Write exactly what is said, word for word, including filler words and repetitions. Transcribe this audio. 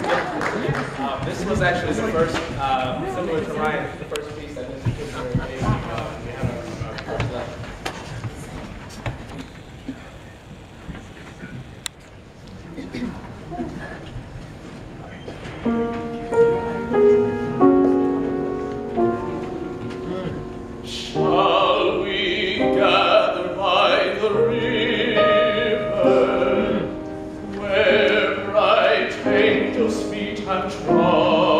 Um, this was actually the first, uh, similar to Ryan, the first piece that Mister Tigner made. Uh, we have our, our first lesson. Shall we gather by the river, where bright angels' feet have trod?